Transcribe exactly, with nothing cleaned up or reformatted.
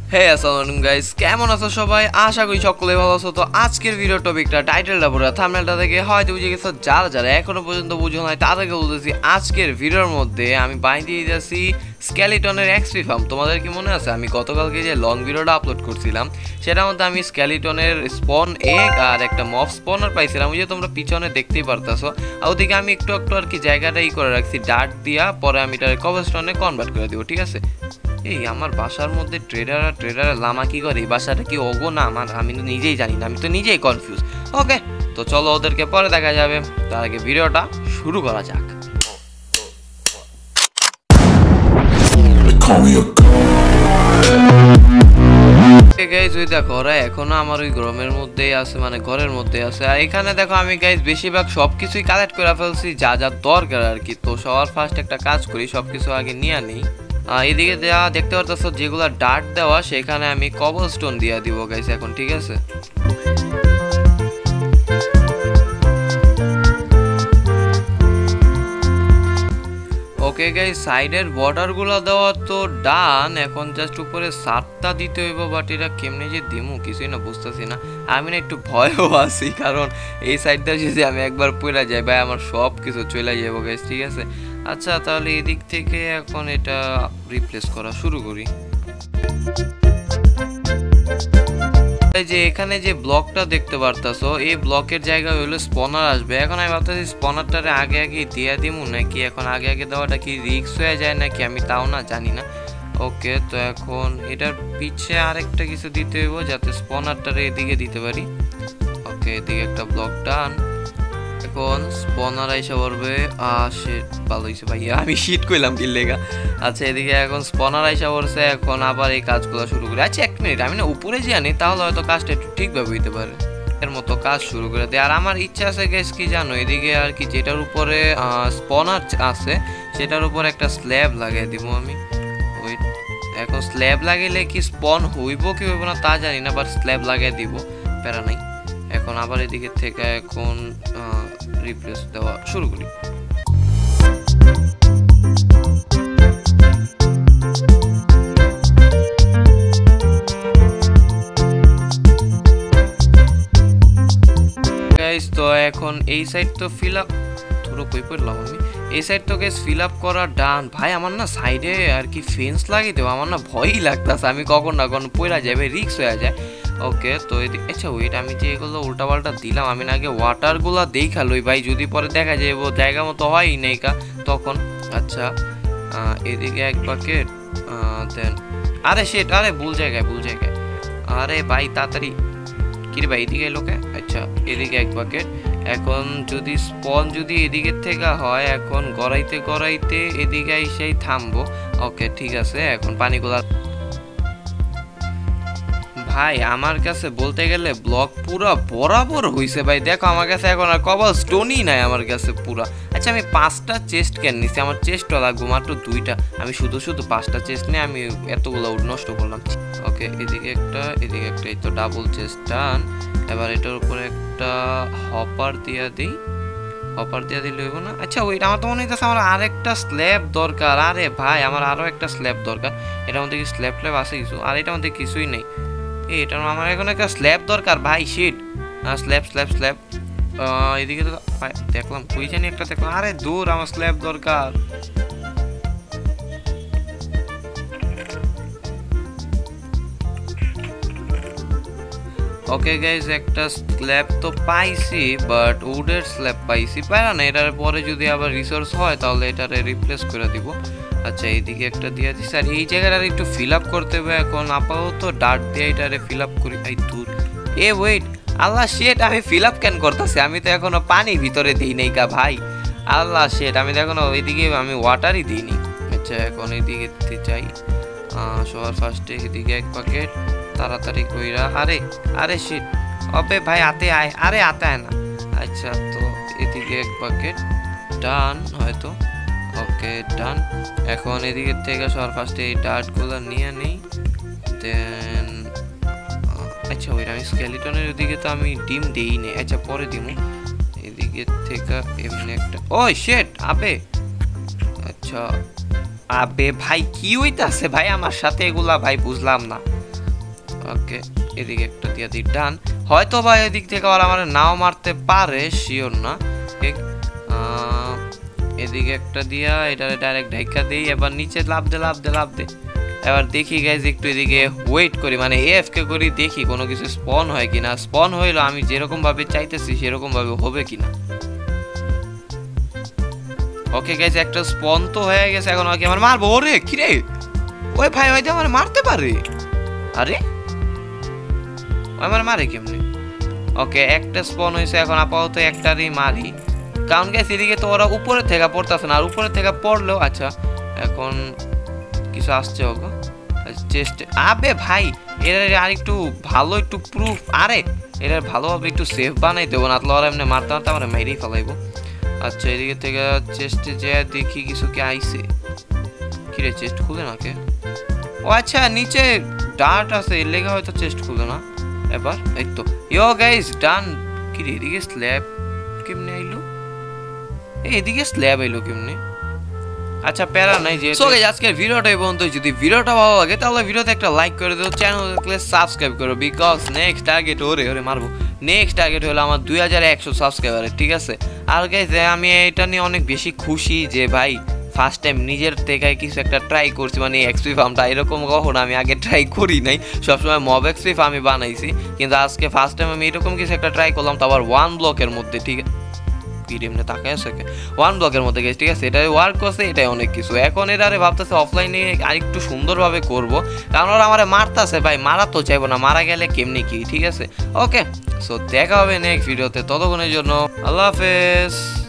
হে আসসালামু গাইস, কেমন আছো সবাই? আশা করি সকলে ভালো আছো। তো আজকের ভিডিও টপিকটা টাইটেলটা পুরো থাম্বনেলটা দেখে হয়তো বুঝে গেছো। যারা যারা এখনো পর্যন্ত বুঝো নাই তাদেরকে বলতেছি, আজকের ভিডিওর মধ্যে আমি বানিয়ে দিয়েছি স্কেলিটনের এক্সপি ফার্ম। তোমাদের কি মনে আছে আমি গতকালকে যে লং ভিডিওটা আপলোড করছিলাম সেটার মধ্যে আমি স্কেলিটনের স্পন এগ আর একটা মফ স্পনার পাইছিলাম, ওই যে তোমরা পিছনে দেখতেই পারতেছো। আর ওদিকে আমি একটু একটু আর কি জায়গাটা ই করে রাখছি ডার্ট দিয়া, পরে আমি এটা কবলস্টোনে কনভার্ট করে দিব। ঠিক আছে, এই আমার বাসার মধ্যে ট্রেডার আর ট্রেডার লামা কি করে? এই বাসাটা কি ওগো না আমার? আমি তো নিজেই জানি না, আমি তো নিজেই কনফিউজ। ওকে, তো চলো ওদেরকে পরে দেখা যাবে, তার আগে ভিডিওটা শুরু করা যাক। গাইজ ওই দেখো ওরা এখনো আমার ওই গরমের মধ্যেই আছে, মানে ঘরের মধ্যে আছে। আর এখানে দেখো আমি গাইজ বেশিরভাগ সব কিছুই কালেক্ট করে ফেলছি যা যা দরকার আর কি। তো সবার ফার্স্ট একটা কাজ করি, সব কিছু আগে নিয়ে নিই। এদিকে দেওয়া দেখতে পারতেছো যেগুলো ডার্ট দেওয়া, সেখানে আমি কবল স্টোন দিয়ে দিব গাইস এখন। ঠিক আছে, ওকে গাইস, সাইডের বর্ডারগুলো দেওয়া তো ডান। এখন জাস্ট উপরে সাতটা দিতে হইব, বাট এটা কেমনে যে দিমু কিছুই না বুঝতেছি না। আমি না একটু ভয়ও আছি, কারণ এই সাইডটা যদি আমি একবার পড়ে যাই ভাই আমার সব কিছু চলে যাবো গাইস। ঠিক আছে, আচ্ছা তাহলে এদিক থেকে এখন এটা রিপ্লেস করা শুরু করি। যে এখানে যে ব্লকটা দেখতে পারতাছো, এই ব্লকের জায়গায় হইলো স্পনার আসবে। এখন আমি ভাবতেছি স্পনারটারে আগে আগে দিয়ে দিমু নাকি এখন আগে আগে দেওয়াটা কি রিস্ক হয়ে যায় নাকি, আমি তাও না জানি না। ওকে, তো এখন এটার পিছে আরেকটা কিছু দিতে হইব যাতে স্পনারটারে এদিকে দিতে পারি। ওকে, এদিকে একটা ব্লক ডান। এখন স্পনার আইসা পড়বে। শিট, ভালো হয়েছে ভাইয়া, আমি শিট কইলাম কি লেগা। আচ্ছা, এদিকে এখন স্পনার আইসা পড়ছে। এখন আবার এই কাজগুলো শুরু করি। আচ্ছা এক মিনিট, আমি না উপরে যে আনি তাহলে হয়তো কাজটা একটু ঠিকভাবে হইতে পারে। এর মতো কাজ শুরু করে দেয়। আর আমার ইচ্ছা আছে গ্যাস কি জানো, এদিকে আর কি যেটার উপরে স্পনার আছে সেটার উপরে একটা স্ল্যাব লাগিয়ে দিব আমি। ওই এখন স্ল্যাব লাগাইলে কি স্পন হইব কি হইব না তা জানি না, বাট স্ল্যাব লাগিয়ে দিব, প্যারা নাই। এখন আবার এদিকে থেকে এখন রিপ্লেস দেওয়া শুরু করি। গাইস তো এখন এই সাইড তো ফিল আপ, ধরো কই পড়লাম আমি, এই সাইড তো গাইস ফিল আপ করা ডান। ভাই আমার না সাইডে আর কি ফেন্স লাগিয়ে দেবো, আমার না ভয়ই লাগতেছে, আমি কখন না কখন পড়া যাবে, রিক্স হয়ে যায়। ওকে, তো আচ্ছা ওয়েট, আমি যে এগুলো উল্টাপাল্টা দিলাম আমি না আগে ওয়াটারগুলো দেখালোই ভাই, যদি পরে দেখা যায় ও জায়গা মতো হয়ই নেই কা তখন। আচ্ছা এদিকে এক বাকেট দেন, আরে সেট, আরে ভুল জায়গায় ভুল জায়গায়, আরে ভাই তাড়াতাড়ি কিরে ভাই এদিকে লোকে। আচ্ছা এদিকে এক বাকেট। এখন যদি স্পন যদি এদিকের থেকে হয়, এখন গড়াইতে গড়াইতে এদিকে এসেই থামবো। ওকে ঠিক আছে, এখন পানিগুলা ভাই আমার কাছে বলতে গেলে ব্লক পুরো বরাবর হইছে ভাই। দেখো আমার কাছে এখন আর কবল স্টোনই নাই আমার কাছে পুরা। আচ্ছা আমি পাঁচটা চেস্ট কেন নিছি, আমার চেস্টও লাগবো মাত্র দুইটা, আমি শুধু শুধু পাঁচটা চেস্ট নিয়ে আমি এতগুলো নষ্ট করলাম। ওকে এদিকে একটা এদিকে একটা, এই তো ডাবল চেস্ট ডান। এবার এটার উপরে একটা হপার দিয়া দিই, হপার দিয়ে দিলে হইব না? আচ্ছা ওইটা আমার তো মনে হইতেছে আমার আরেকটা স্ল্যাব দরকার। আরে ভাই আমার আরও একটা স্ল্যাব দরকার। এটার মধ্যে কি স্ল্যাব ফ্ল্যাব আছে কিছু? আর এটার মধ্যে কিছুই নেই। এটা আমার এখন একটা স্ল্যাব দরকার ভাই, শিট। স্ল্যাব স্ল্যাব স্ল্যাব এদিকে তো দেখলাম, কই জানি একটা দেখলাম। আরে দূর, আমার স্ল্যাব দরকার। ওকে গাইজ, একটা স্ল্যাব তো পাইছি, বাট উডের স্ল্যাব পাইছি, পারা না। এটার পরে যদি আবার রিসোর্স হয় তাহলে এটারে রিপ্লেস করে দিব। আচ্ছা এইদিকে একটা দিয়ে দিচ্ছি, আর এই জায়গাটা একটু ফিল আপ করতে হবে। এখন আপাতত ডার্ট দিয়ে এটারে ফিল আপ করি। এই দূর, এ ওয়েট, আল্লাহ শেট, আমি ফিল আপ কেন করতেছি? আমি তো এখনো পানি ভিতরে দিই নাই কা ভাই। আল্লাহ শেট, আমি তো এখনো ওইদিকে আমি ওয়াটারই দিইনি। আচ্ছা এখন এইদিকে দিতে চাই সবার ফার্স্টে, এদিকে এক প্যাকেট তাড়াতাড়ি কইরা। আরে আরে শিট, অবে ভাই আতে আয়, আরে আতে আয় না। আচ্ছা তো এদিকে এক প্যাকেট ডান হয়তো। ওকে ডান। এখন এদিকে থেকে সবার ফার্স্টে এই ডার্টগুলো নিয়ে নিই, দেন আচ্ছা ওইটা আমি স্কেলিটনের ওদিকে তো আমি ডিম দিই নি, আচ্ছা পরে দিমু। এদিকে থেকে এমনি একটা, ও শিট, আবে আচ্ছা আবে ভাই কি হইতাছে ভাই আমার সাথে এগুলা ভাই বুঝলাম না। ওকে এদিকে একটা দিয়ে দিই ডান। হয়তো বা এদিক থেকে আবার আমার নাও মারতে পারে, শিওর না। এদিকে একটা দিয়া এটা ডাইরেক্ট ঢাইকা দিই, এবার নিচে লাভ দে লাভ দে লাভ দে। এবার দেখি গাইজ একটু এদিকে ওয়েট করি, মানে এএফকে করি, দেখি কোনো কিছু স্পন হয় কিনা। স্পন হইলো আমি যেরকম ভাবে চাইতেছি সেরকম ভাবে হবে কিনা। ওকে গাইজ একটা স্পন তো হয়ে গেছে, এখন ওকে আমার মারবো। ওরে কি রে, ওই ভাই হয়তো আমার মারতে পারে। আরে আমার মারে কেমনি? ওকে একটা স্পন হয়েছে, এখন আপাতত একটারই মারি, কারণ গাইজ এদিকে তো ওরা উপরে থেকে পড়তেছে না, আর উপরে থেকে পড়লেও আচ্ছা এখন কিছু আসছে ওকে চেষ্টা। আবে ভাই এরা আর একটু ভালো একটু প্রুফ, আরে এরা ভালোভাবে একটু সেফ বানাই দেবো, না তো ওরা এমনি মারতে মারতে আমার মেরেই ফেলাইবো। আচ্ছা এদিকে থেকে চেস্টে যে দেখি কিছু কি আইছে। কি রে চেস্ট খুলে না কে? ও আচ্ছা নিচে ডার্ট আছে, এর লেগে হয়তো চেস্ট খুলে না। এবার এই তো ইয়ো গাইস ডান। কি রে এদিকে স্ল্যাব কেমনে আইলো? এদিকে স্ল্যাব আইলো কেমনে? আচ্ছা প্যারা নাই যে। সো গাইস আজকের ভিডিওটা এই পর্যন্ত। যদি ভিডিওটা ভালো লাগে তাহলে ভিডিওতে একটা লাইক করে দিও, চ্যানেল দেখলে সাবস্ক্রাইব করো, বিকজ নেক্সট টার্গেট ওরে ওরে মারবো। নেক্সট টার্গেট হলো আমার দুই হাজার একশো সাবস্ক্রাইবারের, ঠিক আছে? আর গাইস আমি এটা নিয়ে অনেক বেশি খুশি যে ভাই ফার্স্ট টাইম নিজের থেকে কিছু একটা ট্রাই করছি, মানে এক্সপি ফার্মটা এরকম কখনো আমি আগে ট্রাই করি নাই, সবসময় মব এক্সপি ফার্ম আমি বানাইছি, কিন্তু আজকে ফার্স্ট টাইম আমি এরকম কিছু একটা ট্রাই করলাম, তো আবার ওয়ান ব্লকের মধ্যে, ঠিক আছে? পিডিএমটা তাকায় আছে ওয়ান ব্লকের মধ্যে গেছে, ঠিক আছে? এটাই ওয়ার্ক করছে, এটাই অনেক কিছু। এখন এটা আরে ভাবতেছে অফলাইনে আরেকটু সুন্দরভাবে করব, কারণ ওরা আমার মারতেছে ভাই, মারা তো চাইবো না, মারা গেলে কেমনি কি, ঠিক আছে? ওকে সো দেখা হবে নেক্সট ভিডিওতে, ততক্ষণের জন্য আল্লাহ হাফেজ।